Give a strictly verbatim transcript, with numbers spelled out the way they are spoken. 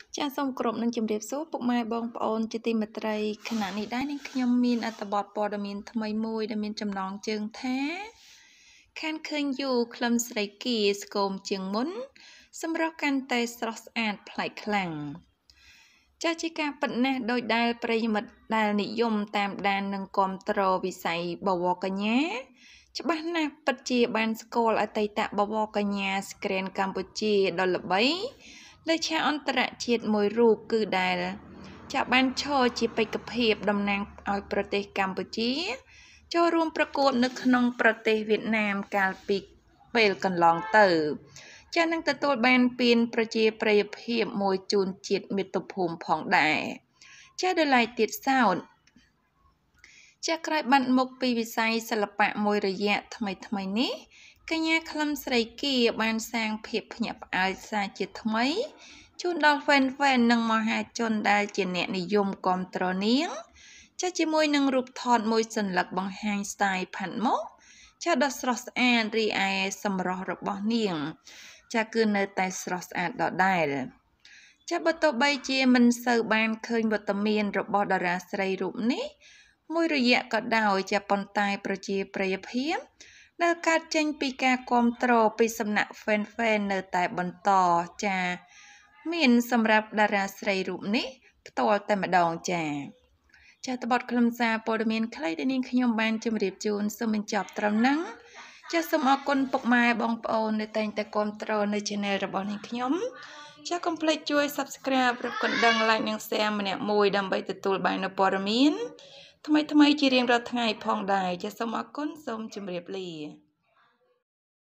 ចាសូមគោរពនឹងជម្រាបសួរពុកម៉ែបងប្អូនជាទីមេត្រីខណៈនេះដែរនឹងខ្ញុំមានអត្ថបទព័ត៌មានថ្មីមួយដែលមានចំណងជើងថាខានឃើញយូក្លឹមស្រីគីស្គមជាងមុនសម្រាប់កាន់តែស្រស់ស្អាតប្លែកខ្លាំងចាជាការពិតណាស់ដោយដែលប្រិយមិត្តដែលនិយមតាមដាននិងគាំទ្រវិស័យបវរកញ្ញាច្បាស់ណាស់ពិតជាបានស្គាល់អតីតបវរកញ្ញាស្ក្រែនកម្ពុជាដ៏ល្បីលើឆាកអន្តរជាតិមួយរូបគឺដែលចាបានឈរជាបេក្ខភាពតំណាងឲ្យប្រទេសកម្ពុជាចូលរួមប្រកួតនៅក្នុងប្រទេសវៀតណាមកាលពីពេលកន្លងទៅចានឹងទទួលបានពានប្រជាប្រិយភាពមួយជូនជាតិមាតុភូមិផងដែរចាដោយឡែកទៀតសោតចាក្រោយបាត់មុខពីវិស័យសិល្បៈមួយរយៈថ្មីថ្មីនេះកញ្ញាក្លឹមស្រីគីបានសាងភាពភ្ញាក់ផ្អើលសារជាថ្មីជូនដល់ fan fan និងមហាជនដែលជាអ្នកនិយមគាំទ្រនាងចាជាមួយនឹងរូបថតមួយសន្លឹកបង្ហាញ style ផាត់មុខចាដ៏ស្រស់ស្អាតរីឯសម្រស់របស់នាងចាគឺនៅតែស្រស់ស្អាតដដែលចាបើទោះបីជាមិនសូវបានឃើញវត្តមានរបស់តារាស្រីរូបនេះមួយរយៈក៏ដោយចាប៉ុន្តែប្រជាប្រិយភាពដែលកើតចេញពីការគាំទ្រពីសំណាក់ fan fan នៅតែបន្តចាមានសម្រាប់តារាស្រីរូបនេះផ្ទាល់តែម្ដងចាចាត្បិតខ្លឹមសារព័ត៌មានខ្លីដែលនាងខ្ញុំបានជម្រាបជូនសូមបញ្ចប់ត្រឹមហ្នឹងចាសូមអរគុណពុកម៉ែបងប្អូនដែលតែងតែគាំទ្រនៅ channel របស់នាងខ្ញុំចាកុំភ្លេចជួយ subscribe ឬកណ្ដឹង like និង share ម្នាក់មួយដើម្បីទទួលបាននូវព័ត៌មានថ្មីថ្មីជារៀងរាល់ថ្ងៃផងដែរចាសូមអរគុណសូមជម្រាបលា